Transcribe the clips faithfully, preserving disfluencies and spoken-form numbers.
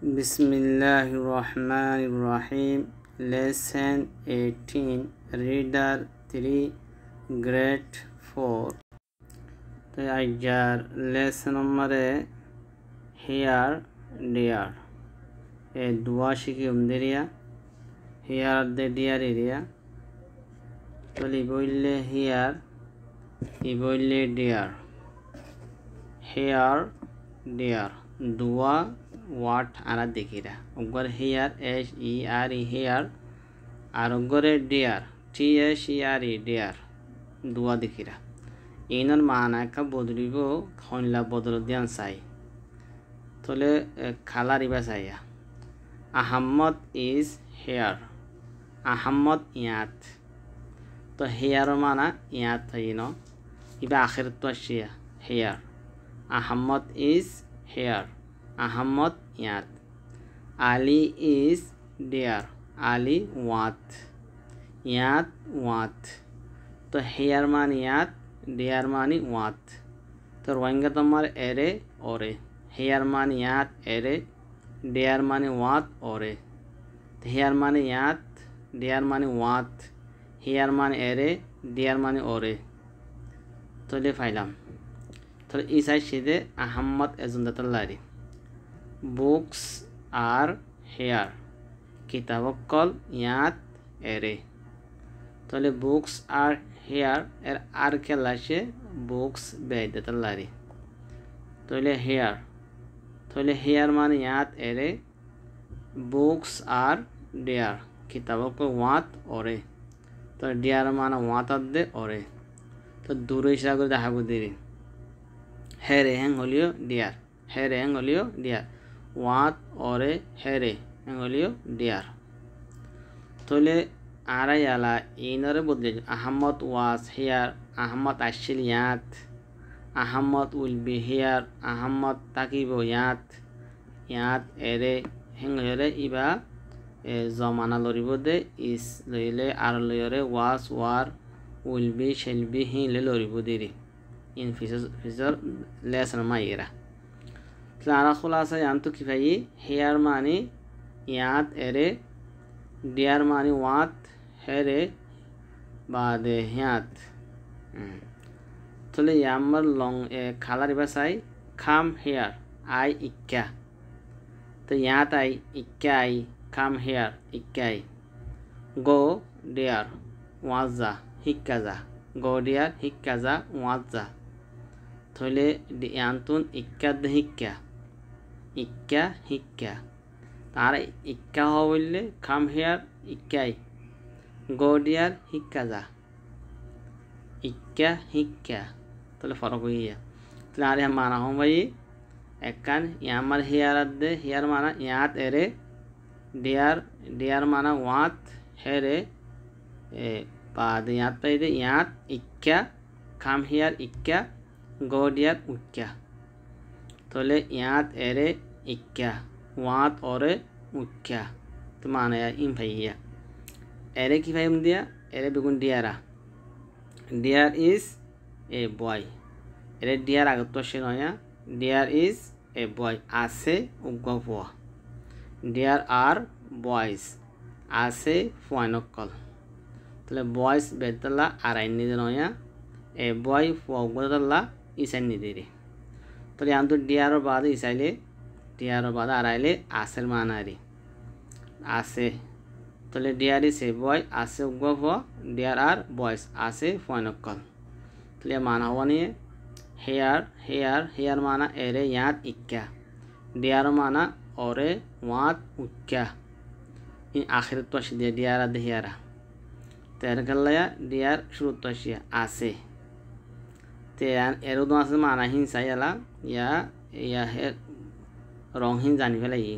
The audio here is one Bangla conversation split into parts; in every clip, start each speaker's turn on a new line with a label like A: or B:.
A: Bismillahirrahmanirrahim. Lesson eighteen. Reader three, Grade four. तो आइजार lesson हमारे here dear. ए दुआ शिकी उम्दरिया. Here the dear area. तो लिबोइले here. लिबोइले dear. Here dear. दुआ what ara dekira ogor here h e r e here ar ogore dear t h e r e dear dua dekira inar mana ka bodribo khonla bodol dian sai tole khala riba saya Ahmad is here Ahmad yat to here mana yat thayino iba akhir to shia here Ahmad is here Ahmad yat Ali is there Ali what yat what तो here मान yat there मान what तो रोएंगे तुम्हारे एरे औरे here मान yat एरे there मान what औरे here मान yat there मान what here मान एरे there मान औरे तो ले फाइलम तो इस आई सीधे अहमद एजुंदतल्लारी Books are here. Kitabokol yat ere. Tole books are here. Er ar kelashe books beidetallari. Tole here. Tole here man yat ere. Books are there. Kitabokol wat ore. To there man wat adde ore. To dure isago dahago diri. Here hang holio there. Here hang holio there. What or a here angolio dear tole arayala inner budle Ahmad was here Ahmad actually yat Ahmad will be here Ahmad takibo yat yat ere hengore iba zamana loribode is lele ar lore was war will be shall be hin le loribodiri in future future lesson maira क्लारा खुलासा यान तो कि भाई हेयर मानी याद एरे डियर मानी वात हेरे बाद याद तो ले यामर लॉन्ग खाला रिबासाई come here आई इक्का तो याद आई इक्का आई come here इक्का आई go डियर वाजा हिक्का जा go डियर हिक्का जा वाजा तो ले यान तुन इक्का द हिक्का Ikka hikka tara ikka howille come here ikkai go there hikkaza ikka hikka tole farq hoiya tare mana hom bhai ekkan yamar here adde here mana yat ere there there mana wat here e baad yat paide yat ikka come here ikka go there ukka तोले याद एरे इक्का वात और उक्का तो माना यार इन भैया एरे की भाई हम दिया एरे बिगुन डियारा डियर इज ए बॉय एरे डियर आगे तो शेर होया डियर इज ए बॉय आसे उग्गा हुआ डियर आर बॉयज आसे फुआनोकल तोले बॉयज बेतला आराइन निदन होया ए बॉय फुआ उग्गा इसे निदेरी तो यहाँ तो डियर बाद इसाइले डियर बाद आराइले आसेर मानारी आसे तो ले डियर इज ए बॉय आसे उग्गो हुआ डियर आर बॉयज आसे फुआनोकल तो ले माना हुआ नहीं है हेयर हेयर हेयर माना एरे याद इक्का डियर माना औरे वात उक्का इन आखिर तो शिदे डियर आदे हेयरा तेर कर लिया डियर शुरू तो शिया आसे तेरान एरो दो आसे माना हिंसा याला या या है रॉन्ग हिं जानी वाला ये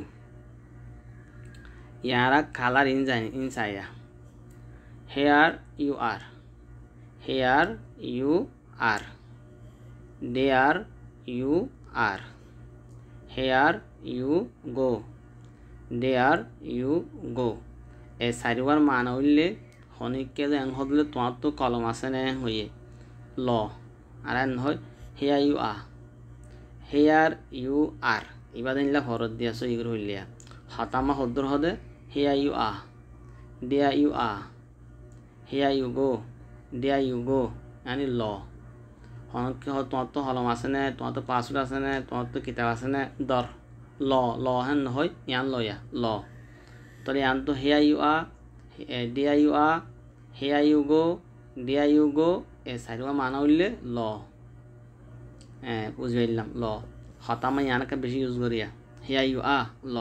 A: यारा कलर इन जानी हिंसा या here you are here you are there you are here you go there you go ए सारी बार माना उल्ले होने के लिए अंगोदले तो आप तो कॉलम आसे नहीं हुए law आरान हो here you are here you are ইবাদে নিলা হরত দিয়া সো ইগুর হইলিয়া হতামা হদ্দর হদে here you are there you are here you go there you go yani ল হনকে হ তোমার তো হলম আছে না তোমার তো পাসওয়ার্ড আছে না তোমার তো কিতাব আছে না দর ল ল হেন নহয় ইয়ান লয়া ল তাহলে ইয়ান তো here you are there you are here you go there you go এ সাইডবা মানা হইলে ল হ্যাঁ বুঝে পারলাম ল হতামা ইয়ানকে বেশি ইউজ করিয়া হিয়া ইউ আ ল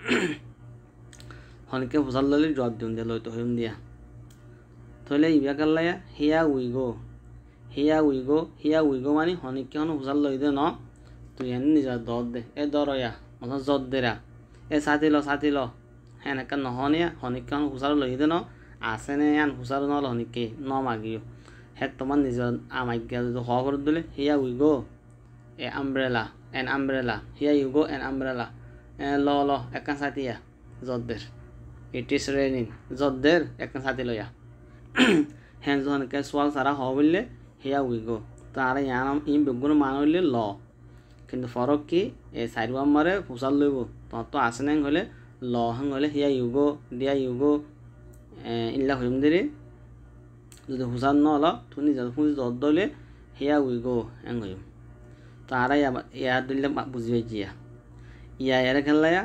A: হনকে বুঝাল ললে জব দিন দিয়া লইতো হইম দিয়া তাহলে ইবা কাল্লায়া here we go here we go here we go মানে হনিকে হন বুঝাল লই দে ন তুই এনে নিজা দর দে এ দরয়া মতন জদ দেরা এ সাথী ল সাথী ল হ্যাঁ একা নহনিয়া হনিকে হন হুসার লই দে ন আছে নে আন হুসার নল হনিকে ন মাগিও হে তোমার নিজের আমাজ্ঞা যদি হওয়া করে দিলে here we go a umbrella an umbrella here you go an umbrella ল ল একা সাথিয়া জদ্দের ইট ইস রেনিং জদ্দের একা সাথী লইয়া হ্যাঁ যখনকে সোয়াল সারা হওয়া বললে হিয়া উই গো তো আর ইয়ান ই বেগুন মান হইলে ল কিন্তু ফরক কি এই চারি নম্বরে ফুসাল লইব তোমার তো আছে না হলে ল হাং হলে হিয়া ইউ গো ডিয়া ইউ গো ইল্লা হইম দেরি যদি হুসান ন হল তুমি নিজে ফুঁজি জদ দলে হিয়া উই গো হ্যাং হইম তো আর ইয়া দিলে বুঝি পাইছিয়া ইয়া ইয়ারে খেললায়া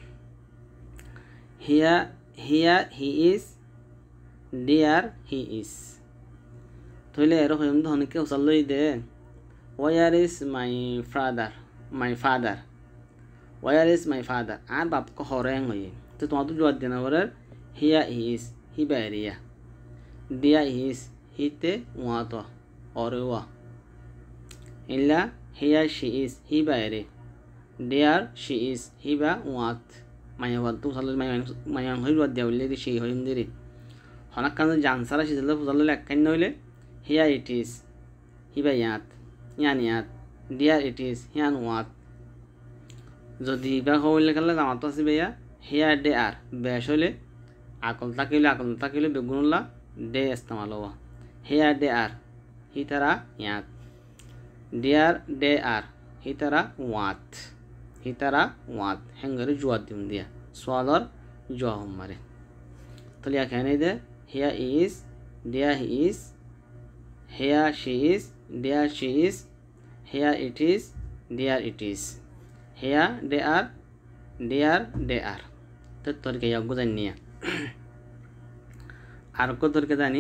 A: হিয়া here he is there he is তাহলে এরকম তো অনেকে উচাল লই দে where is my father my father where is my father আর বাপকে হরেং হই তো তোমার তো জোয়ার দেনা বলে হিয়া ইজ হি বাইরিয়া ডিয়া ইজ হিতে ওয়া তো অরে ওয়া ইল্লা হিয়া শি ইজ হি বাইরে ডিয়ার শি ইজ হি বা ওয়াত মাইয়া ওয়াত তো উচাল মাই মাইয়া হই জোয়ার দেয়া বললে সেই হইম দেরি হনাক কারণে জানসারা সিজলে ফুজাল একখান নইলে হিয়া ইট ইজ হিবা ইয়াত ইয়ান ইয়াত ডিয়ার ইট ইজ হিয়ান ওয়াত যদি ইবা হইলে খেলে জামাত আছে বেয়া হিয়া ডে আর বেশ হইলে আকল থাকিলে আকল থাকিলে বেগুনুল্লা ডে ইস্তেমাল হওয়া হিয়া ডে আর হি তারা ইয়াত ডিয়ার ডে আর হি তারা ওয়াত হি তারা ওয়াত হেঙ্গরে জোয়াত দিম দিয়া সোয়ালর জোয়া হম মারে তাহলে এখানে দে here is there he is here she is there she is here it is there it is here they are there they are তো তোরকে যজ্ঞ জানি আর কো তোরকে জানি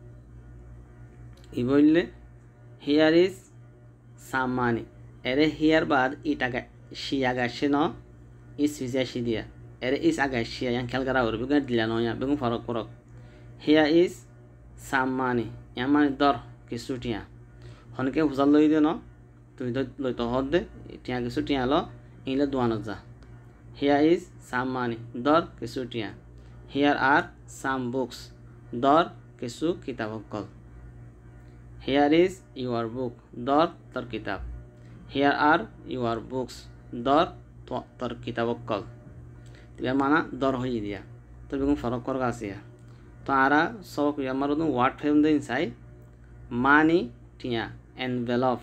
A: ই বললে হিয়ার ইজ সামানি এরে হিয়ার বাদ ইট আগা শি আগাসে ন ইস ভিজা শি দিয়া এরে ইস আগাসিয়া ইয়ান খেয়াল করা করবে দিলা নয়া বেগুন ফরক করক হিয়া ইজ সামানি ইয়ান মানে দর কিছু টিয়া হনকে বুঝাল লই দে ন তুই লই তো হদ দে টিয়া কিছু টিয়া ল ইলে দোয়ানত যা হিয়া ইজ সামানি দর কিছু টিয়া হিয়ার আর সাম বুকস দর কিছু কিতাব কল হিয়ার ইজ ইউর বুক দর তোর কিতাব হিয়ার আর ইউর বুকস দর তোর কিতাব কল তিবা মানা দর হয়ে দিয়া তো বেগুন ফরক করক আসিয়া তো আরা সবক আমার ওয়ার্ড ফেম দিন চাই মানি টিয়া এনভেলপ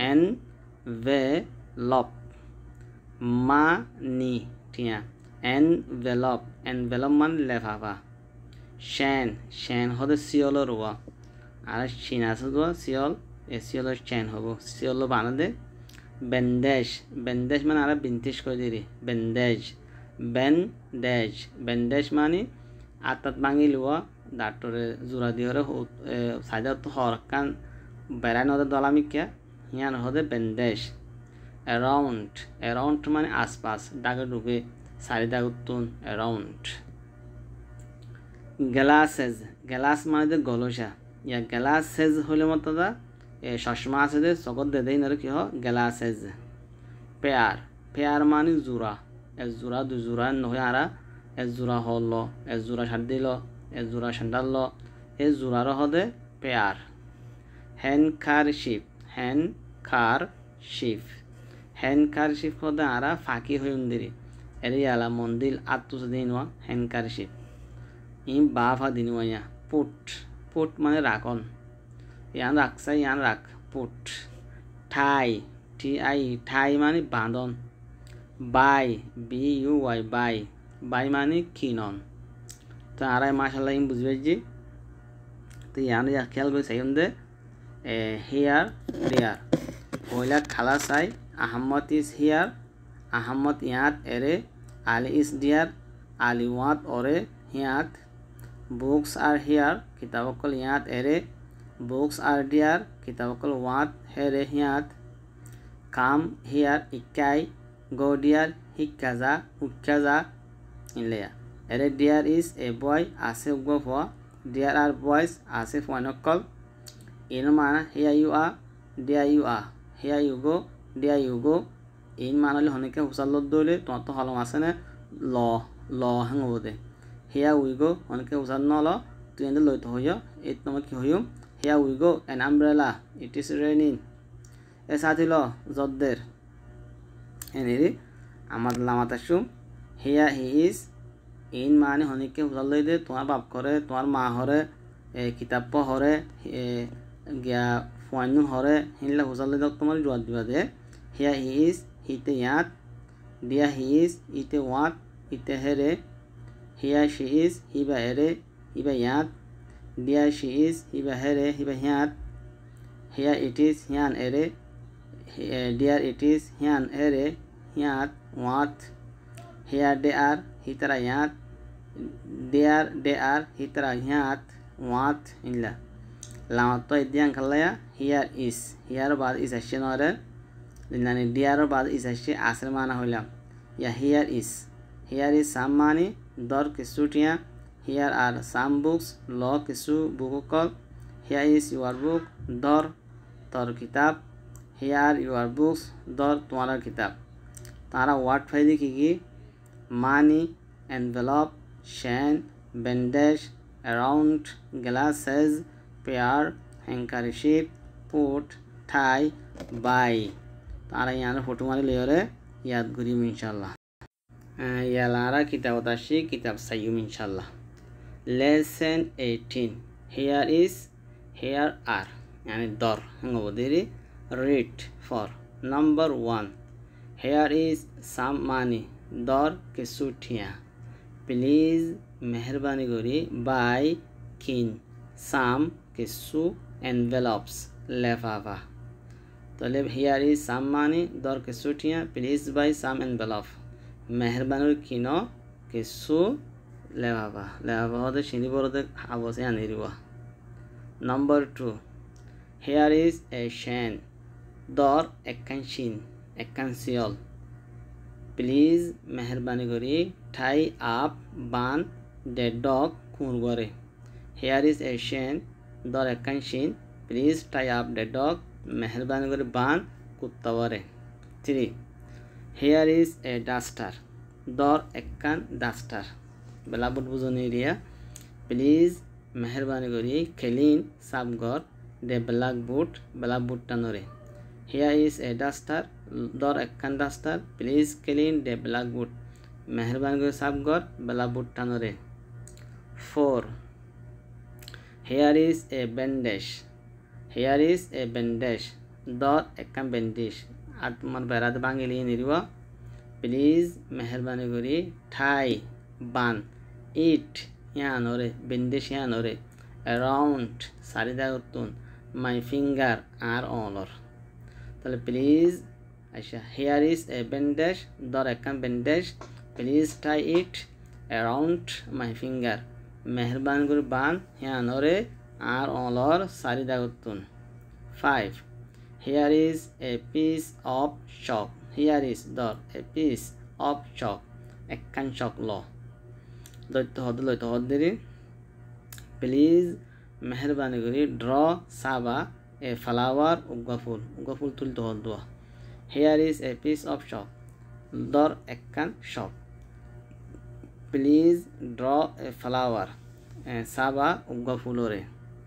A: এনভেলপ মানি টিয়া এনভেলপ এনভেলপ মান লেফাফা শ্যান শ্যান হতে শিয়ল রোয়া আর চিন আছে তো শিয়ল এ শিয়লের চ্যান হব শিয়ল বানাদে বেন্ডেজ বেন্ডেজ মানে আর বিন্তিস করে দিরি বেন্ডেজ বেন্ডেজ বেন্ডেজ মানে আত্মাত ভাঙি লোৱা ডাক্তরে জোড়া দিয়ে সাইডত তো হরকান বেড়াই নদে দলামিকা হিয়ান হদে বেন্ডেজ অ্যারাউন্ড অ্যারাউন্ড মানে আশপাশ দাগে ডুবে সারি দাগ উত্তুন অ্যারাউন্ড গ্লাসেস গ্লাস মানে দে গলসা ইয়া গ্লাসেস হলে মতো দা এ চশমা আছে দে চকত দে দেই নরে কি হ গ্লাসেস পেয়ার পেয়ার মানে জোড়া এ জোড়া দু জোড়া নহয় আরা এ জোড়া হল এ জোড়া সার দিল এ জোড়া সান্ডাল ল এ জোড়ার হদে পেয়ার হ্যান্ডকারশিপ হ্যান্ডকারশিপ হ্যান্ডকারশিপ হদে আরা ফাঁকি হয়ে উন্দিরি এরি আলা মন্দিল আত্মস দিনওয়া হ্যান্ডকারশিপ ই বাফা দিনওয়া ইয়া পুট পুট মানে রাখন ইয়ান রাখছা ইয়ান রাখ পুট ঠাই টি আই ঠাই মানে বাঁধন buy B U Y buy buy মানে কিনন তো আরাই মাশাল্লাহ ইম বুঝবে যে তো ইয়ান ইয়া খেয়াল করে চাই দে হিয়ার দেয়ার পয়লা খালা চাই আহমদ ইজ হিয়ার আহমদ ইয়াত এরে আলি ইজ ডিয়ার আলি ওয়াত অরে হিয়াত বুকস আর হিয়ার কিতাবকল ইয়াত এরে বুকস আর ডিয়ার কিতাবকল ওয়াত হেরে হিয়াত কাম হিয়ার ইকাই গো ডিয়ার হিক্কাজা উক্কাজা ইনলেয়া এরে ডিয়ার ইজ এ বয় আছে উগ্র ফোয়া ডিয়ার আর বয়স আছে ফোয়ানকল ইন মানা here you are there you are here you go there you go ইন মানালে হনিকে হুসাল্লত দইলে তোমার তো হলম আছে না ল ল হাঙ্গব দে হিয়া উই গো হনিকে হুসাল ন ল তুই এনে লইতে হইয় এই তোমার কি হইম here we go an umbrella it is raining এ সাথী ল জদ্দের এনে আমার লামাত আসুম হিয়া হি ইজ ইন মানে হনিকে হুসাল লই দে তোমার বাপ করে তোমার মা হরে কিতাব হরে গিয়া ফুয়াইন হরে হিনলা হুসাল লই তোমার জোয়ার দিবা দে হিয়া হি ইজ হিতে ইয়াত ডিয়া হি ইজ ইতে ওয়াত ইতে হেরে হিয়া শি ইজ হিবা এরে হিবা ইয়াত ডিয়া শি ইজ হিবা হেরে হিবা হিয়াত হিয়া ইট ইজ হিয়ান এরে ডিয়ার ইট ইজ হিয়ান এরে হিয়াত ওয়াত হিয়া ডে আর হিতরা ইয়াত ডিয়ার ডে আর হিতরা হিয়াত ওয়াত ইনলা লামাত তো ইদিয়ান খালায়া হিয়ার ইজ হিয়ার বাদ ইজ আসছে নরে মানে ডিয়ারও বাদ ইজ আসছে আসের মানা হইলাম ইয়া here is here is some মানে দর কিছু টিয়া হিয়ার আর সাম বুকস ল কিছু বুককল হিয়ার ইজ ইউর বুক দর তোর কিতাব হিয়ার ইউর বুকস দর তোমার কিতাব তারা ওয়ার্ড ফাইদি কি কি money envelope chain bandage around glasses pair handkerchief put tie buy তারা ইয়ার ফটো মারি লিওরে ইয়াদ করিম ইনশাল্লাহ ইয়ালারা কিতাব আসি কিতাব সাইম ইনশাল্লাহ lesson eighteen here is here are yani দর হঙ্গবদেরি read for number one here is some money দর কিছু ঠিয়া প্লিজ মেহরবানি করি বাই কিন সাম কিছু এনভেলপস লেফাফা তাহলে হিয়ার ইজ সাম মানি দর কিছু ঠিয়া প্লিজ বাই সাম এনভেলপ মেহরবানি কিনো কিছু লেফাফা লেফাফা হতে চিনি বড়তে আবসে আনি দিব number two here is a chain দর একখান চিন একখান শিয়ল প্লিজ মেহরবানি করি ঠাই আপ বান ডে ডগ কুর গরে হিয়ার ইজ এ শ্যান দর একখান চিন please tie up the dog মেহরবানি করে বান কুত্তা বরে three here is a duster দর একখান ডাস্টার বেলাবুট বুঝনি এরিয়া প্লিজ মেহরবানি করি ক্লিন সাবঘর ডে ব্ল্যাক বুট ব্ল্যাক বুটটা নরে হিয়ার ইজ এ ডাস্টার দর একখান duster please clean the blackboard মেহরবানি করে সাবঘর ব্ল্যাক বুটটা নরে four here is a bandage here is a bandage দর একখান ব্যান্ডেজ আর তোমার বেড়াতে বাঙালি নিব প্লিজ মেহরবানি করি ঠাই বান ইট ইয়া নরে ব্যান্ডেজ ইয়া নরে অ্যারাউন্ড সারিদা উত্তুন মাই ফিঙ্গার আর অনর তাহলে প্লিজ আচ্ছা হিয়ার ইজ এ ব্যান্ডেজ দর একখান bandage please tie it around my finger মেহরবানি করে বান ইয়া নরে আর অনর সারিদা উত্তুন five here is a piece of chalk here is দর এ পিস অফ চক একখান চক ল দৈত্য হদ লইত হদ দেরি প্লিজ মেহরবানি করি ড্র সাবা এ ফ্লাওয়ার উগা ফুল উগা ফুল তুলতে হদ দোয়া here is a piece of chalk দর একখান chalk please draw a flower সাবা উগা ফুলরে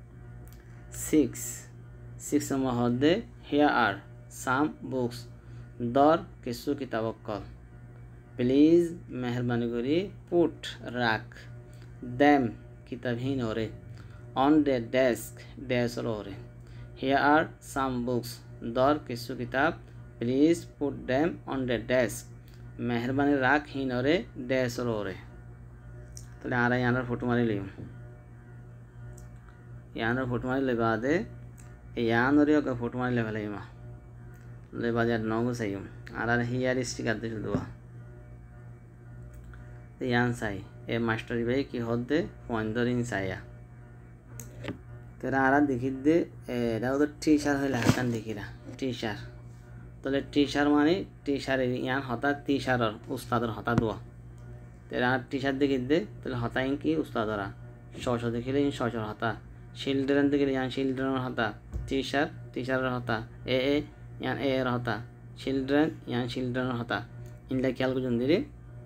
A: সিক্স সিক্স নম্বর হদে হিয়ার আর সাম বুকস দর কিছু কিতাবকল প্লিজ মেহরবানি করি পুট রাখ দেম কিতাবহীন ওরে অন দ্য ডেস্ক ডেস্ক ওরে হিয়ার আর সাম বুকস দর কিছু কিতাব please put them on the desk মেহরবানি রাখ হিনরে ডেসর ওরে তাহলে আর ইয়ানোর ফটো মারি লিম ইয়ানোর ফটো মারি লেবা দে ইয়ানোরে ওকে ফটো মারি লেবা লাইমা লেবা দে নগো সাইম আর আর হিয়ার স্টিকার দে শুধুয়া ইয়ান সাই এ মাস্টারি ভাই কি হদ্দে পয়েন্টরিং সাইয়া তেরা আর দেখি দে এটা ওদের টিচার হইলে হাকান দেখিরা টিচার তাহলে টিচার মানে টিচার ইয়ান হতা টিচারর উস্তাদর হতা দোয়া তেরা টিচার দেখি দে তাহলে হতা ইন কি উস্তাদরা শশ দেখিলে ইন শশর হতা চিলড্রেন দেখিলে ইয়ান চিলড্রেনের হতা টিচার টিচারের হতা এ এ ইয়ান এ এর হতা চিলড্রেন ইয়ান চিলড্রেনের হতা ইনলা খেয়াল করুন দিরে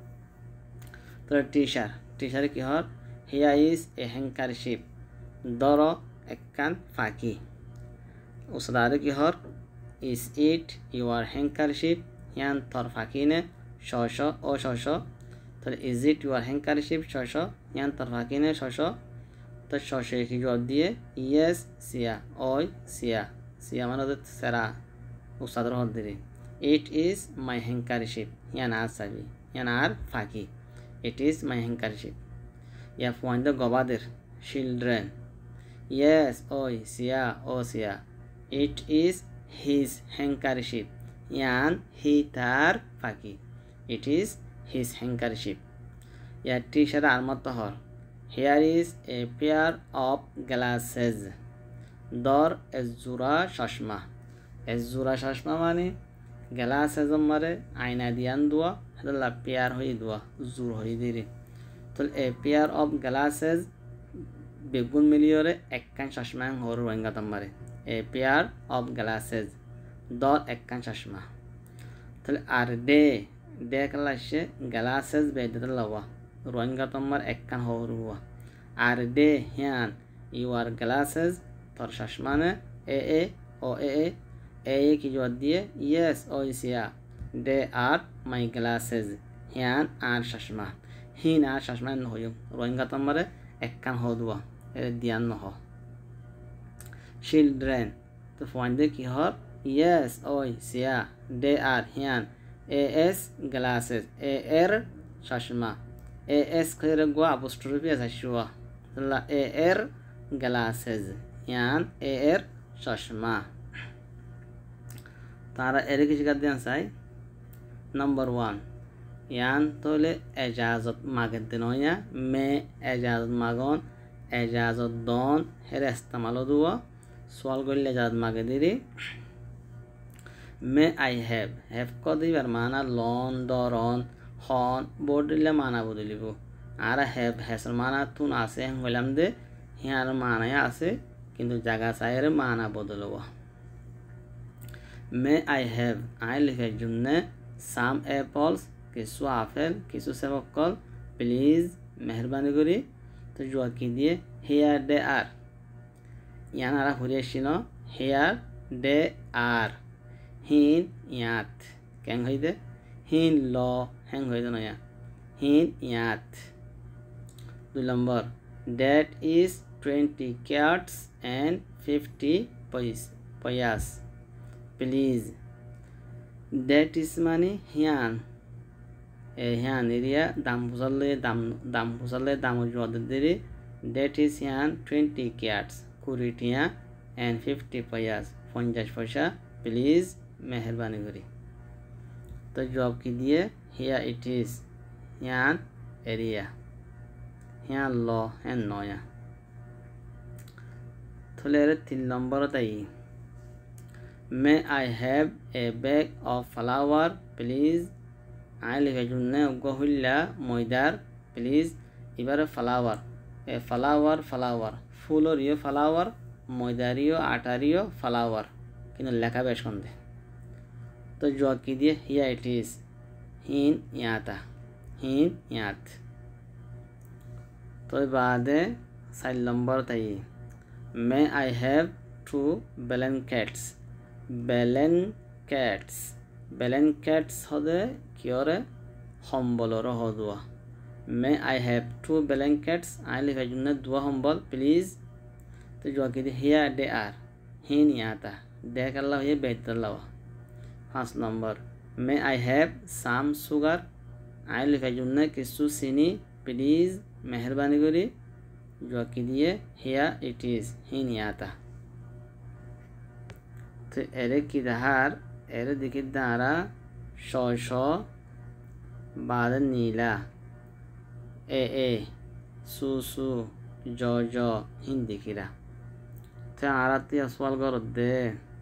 A: তাহলে টিচার টিচারে কি হর হিয়া ইজ এ হ্যাঙ্কারশিপ দর একখান ফাঁকি উস্তাদে কি হর ইজ ইট ইউর হ্যাঙ্কারশিপ ইয়ান থর ফাঁকিনে শশ ও শশ তাহলে ইজ ইট ইউর হ্যাঙ্কারশিপ শশ ইয়ান থর ফাঁকিনে শশ তো শশে কি জবাব দিয়ে ইয়েস সিয়া ওই সিয়া সিয়া মানে ওদের সেরা উস্তাদের হর দিরে ইট ইজ মাই হ্যাঙ্কারশিপ ইয়ান আর সাবি ইয়ান আর ফাঁকি ইট ইজ মাই হ্যাঙ্কারশিপ ইয়া পয়েন্ট গবাদের চিলড্রেন ইয়েস ওই সিয়া ও সিয়া ইট ইজ হিজ হ্যাঙ্কারশিপ ইয়ান হি তার ফাঁকি ইট ইজ হিজ হ্যাঙ্কারশিপ ইয়া টিচার আর মত হর here is a pair of glasses দর এজুরা চশমা এজুরা চশমা মানে গ্লাসেস মারে আয়না দিয়ান দোয়া হেদলা পেয়ার হয়ে দোয়া জোর হয়ে দিরে তো এ পেয়ার অফ গ্লাসেস বেগুন মিলিয়রে একখান চশমা হর রোহিঙ্গা তোমারে এ পেয়ার অফ গ্লাসেস দর একখান চশমা তাহলে আর ডে ডে কালা সে গ্লাসেস বেদে লওয়া রোহিঙ্গা তোমার একখান হর হুয়া আর ডে হিয়ান ইউর গ্লাসেস তোর চশমানে এ এ ও এ এ এ কি জবাব দিয়ে ইয়েস ও সিয়া ডে আর মাই গ্লাসেস হিয়ান আর চশমা হিন আর চশমা নহয় রোহিঙ্গা তোমারে একখান হ দুয়া এর দিয়ান নহ চিলড্রেন তো পয়েন্টে কি হর ইয়েস ওই সিয়া ডে আর হিয়ান এ এস গ্লাসেস এ এর চশমা এ এস খেরে গো আপোস্ট্রফি আছে শুয়া তাহলে এ এর গ্লাসেস ইয়ান এ এর চশমা তারা এর কিছু কাজ দেন চাই নম্বর ওয়ান ইয়ান তোলে এজাজত মাগের দিন হইয়া মে এজাজত মাগন এজাজত দন হের ইস্তেমাল দুয়া সোয়াল করলে এজাজত মাগে দিদি মে আই হ্যাভ হ্যাভ ক দিবার মানা লন দরন হন বোর্ড দিলে মানা বদলিব আর হ্যাভ হ্যাসর মানা তুন আছে হইলাম দে হিয়ার মানায় আছে কিন্তু জায়গা চাইয়ের মানা বদলব মে আই হ্যাভ আই লিখার জন্য সাম অ্যাপলস কিছু আপেল কিছু সেবকল প্লিজ মেহরবানি করি তো জোয়া কি দিয়ে হেয়ার ডে আর ইয়ান আর ঘুরে আসছি ন হেয়ার ডে আর হিন ইয়াত কেং হইতে হিন ল হ্যাং হইতে নয়া হিন ইয়াত দুই নম্বর that is twenty cats and fifty পয়াস প্লিজ দ্যাট ইজ মানে হিয়ান এ হিয়ান এরিয়া দাম বুঝালে দাম দাম বুঝালে দাম দিদি দ্যাট ইজ হিয়ান টোয়েন্টি ক্যাটস কুড়ি টিয়া অ্যান্ড ফিফটি পয়াস পঞ্চাশ পয়সা প্লিজ মেহরবানি করি তো জব কি দিয়ে হিয়া ইট ইজ হিয়ান এরিয়া হিয়ান ল হ্যান নয়া তাহলে এর তিন নম্বর তাই may I have a bag of flour please আই লিখে জন্য গহিল্লা ময়দার প্লিজ এবারে ফ্লাওয়ার এ ফ্লাওয়ার ফ্লাওয়ার ফুলরিও ফ্লাওয়ার ময়দারিও আটারিও ফ্লাওয়ার কিন্তু লেখা বেশ কন্দে তো জগ কি দিয়ে হিয়া ইট ইজ হিন ইয়াতা হিন ইয়াত তো বাদে চার নম্বর তাই may I have two blankets blankets blankets হদে কিয়রে সম্বলর হদুয়া may I have two blankets আই লিখার জন্য দুয়া সম্বল প্লিজ তো জগ কি দিয়ে হিয়া ডে আর হিন ইয়াতা দেখ আল্লাহ হয়ে বেহতর লাওয়া পাঁচ নম্বর may I have some sugar, আই লেখার জন্য কিছু চিনি, প্লিজ মেহরবানি করি, জোয়াকি দিয়ে হিয়া ইট ইজ হিনিয়াতা। তো এরে কি দাহার এরে দিকে দাঁড়া শ বাদ নীলা এ এ সু সু জ জ হিন্দি কিরা। তো আরাতি সওয়াল করত দে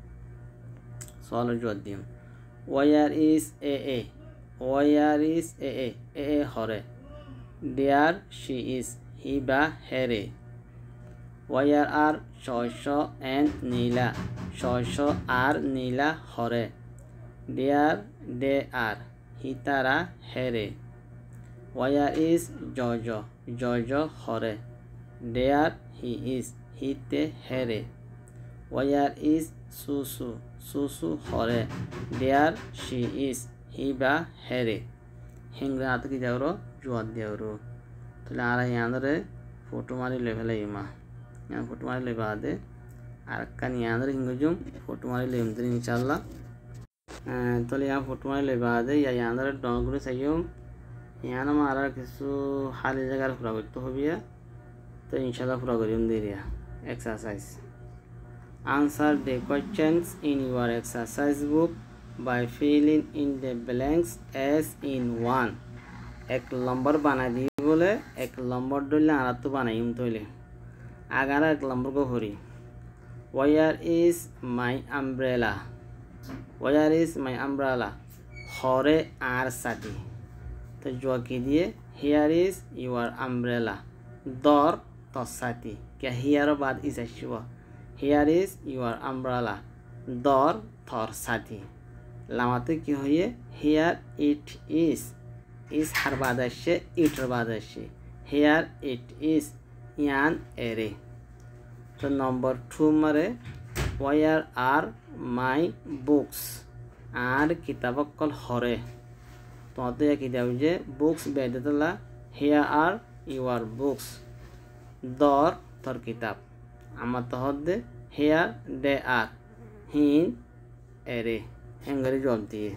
A: সওয়ালের জবাব দিম। Where is a a, where is a a a a হরে, দেয়ার শি ইজ হি বা হেরে। ওয়ার আর শস্য এন্ড নীলা, শস্য আর নীলা হরে, দেয়ার দে আর হি তারা হেরে। ওয়ার ইজ জজ, জজ হরে, দেয়ার হি ইজ হিতে হেরে। ওয়ার ইজ সুসু, সুসু হরে, দেয়ার শি ইজ হি বা হেরে। হিংরে হাতে কি যাওর জোয়ার দেওর। তাহলে আর ইয়ানরে ফটো মারি লেভেলে ইমা ইয়ান ফটো মারি লেবা দে আর কান ইয়ানরে হিঙ্গজুম ফটো মারি লেম দিন ইনশাআল্লাহ। তাহলে ইয়ান ফটো মারি লেবা দে ইয়া ইয়ানরে ডঙ্গুরে চাইম ইয়ান আমার আর কিছু খালি জায়গার পুরা করতে হবে, তো ইনশাআল্লাহ পুরা করিম দিরিয়া। Exercise answer the questions in your exercise book by filling in the blanks as in one। এক নম্বর বানাই দিই বলে এক নম্বর ধরলে আর তো বানাইম তৈলে আগার এক নম্বর গো হরি। Where is my umbrella, where is my umbrella হরে আর সাথী, তো জোয়াকি দিয়ে হিয়ার ইজ ইউর আমব্রেলা, দর তোর সাথী কে হিয়ারও বাদ ইজ আসব। হিয়ার ইজ ইউর আমব্রেলা, দর থর সাথী। লামাতে কি হয়ে here it is, is her বাদ আসছে ইটর বাদ আসছে, হিয়ার ইট ইজ ইয়ান এরে। তো নম্বর টু মারে ওয়ার আর মাই বুকস, আর কিতাবকল হরে, তোমাদের কি দেব যে বুকস বেদতলা হিয়ার আর ইউর বুকস, দর তোর কিতাব, আমার তহর দে হিয়ার দে আর হিন এরে হেঙ্গারি জবাব দিয়ে।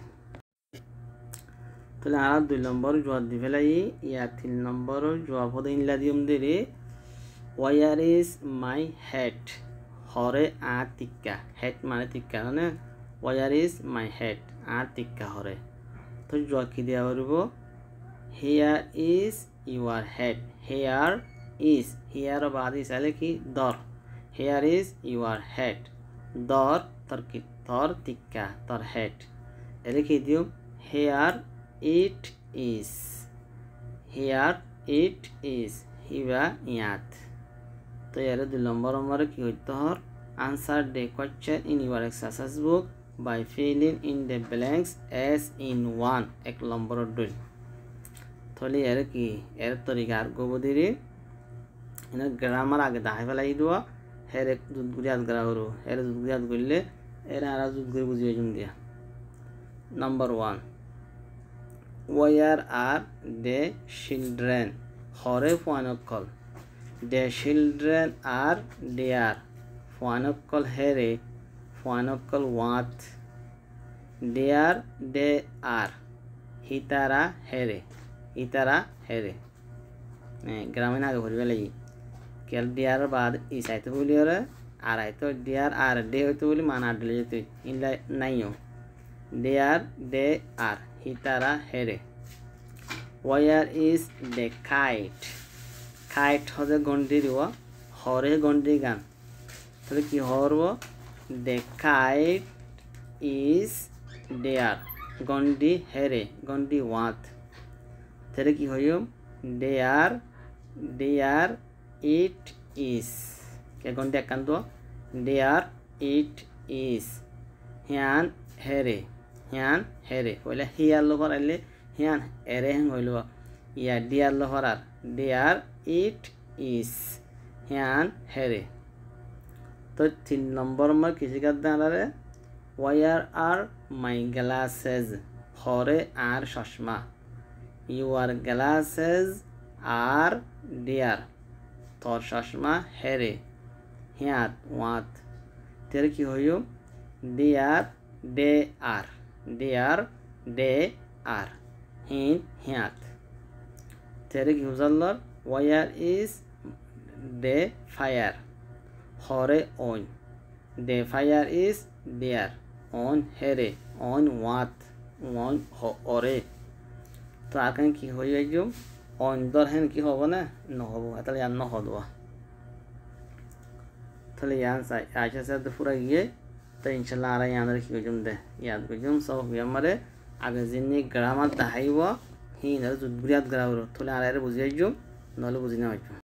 A: তাহলে আর দুই নম্বর জবাব দি ফেলাই ইয়া তিন নম্বর জবাব হতে ইনলা দিম দে রে। ওয়ার ইজ মাই হেড হরে আর টিক্কা, হেড মানে টিক্কা মানে ওয়ার ইজ মাই হেড আর টিক্কা হরে, তো জবাব কি দেওয়া করব here is your head, here is here বাদ ইসালে কি দর, হেয়ার ইজ ইউর হেড, দর তোর কি তোর টিক্কা তোর হেড, এলে কি দিও here it is, here it is হিবা ইয়াত। তো এর দুই নম্বর নম্বরে কি হইতে হর answer the question in your exercise book by filling in the blanks as in one, এক নম্বর দুই। তাহলে এর কি এর তরিকা আর গোবদিরি এনে গ্রামার আগে দাহাই ফেলাই দেওয়া, হের এক দুধ গুড়িয়াত গড়া হরু, হের দুধ গুড়িয়াত করলে এর আর দুধ গুড়ি বুঝিয়ে জুম দিয়া। Number one where are the children হরে ফানকল, দ্য চিলড্রেন আর দেয়ার, ফানকল হেরে, ফানকল ওয়াত, দেয়ার দে আর হিতারা হেরে, হিতারা হেরে। গ্রামীণ আগে ভরবে লাগি কেল দেয়ার বাদ ইস আইতে বলি ওরা আর আইতো দেয়ার আর দে হইতে বলি মান আর দিলে যেতে ইনলা নাইও, দেয়ার দে আর হিতারা হেরে। Where is the kite, kite হতে গন্ডি দিব হরে গন্ডি গান, তাহলে কি হরব দ্য কাইট ইজ দেয়ার, গন্ডি হেরে গন্ডি ওয়াত, তাহলে কি হইম দেয়ার দেয়ার ইট ইজ কে গন্ডি একান তো দেয়ার ইট ইজ হিয়ান হেরে, হিয়ান হেরে হইলে হিয়ার লোহর আইলে হিয়ান এরে হেং হইল ইয়া deer লোহর R there it is হিয়ান হেরে। তো তিন নম্বর নম্বর কৃষিকার দাঁড়ারে ওয়ার আর মাই গ্লাসেস হরে আর চশমা, ইউর গ্লাসেস আর ডিয়ার তোর চশমা হেরে, হিয়াত ওয়াত, তের কি হইম দেয়ার দে আর, দেয়ার they are. Hin hiat. Terik huzallar. Where is the fire? Hore on. The fire is there. On here. On what? On hore. তো আর কেন কি হয়ে যাইম অন্তর হেন কি হবো না নহবো তাহলে আর নহদবা তাহলে ইয়ান সাই আচ্ছা স্যার তো পুরা গিয়ে তো ইনশাআল্লাহ আর ইয়ানের কি হইম দে ইয়াদ কইম সব আমারে আগে জিনি গ্রামার তাহাইব হিন আর জুদগুরিয়াত গ্রাউর তাহলে আর আর বুঝাইম নহলে বুঝি না হইতো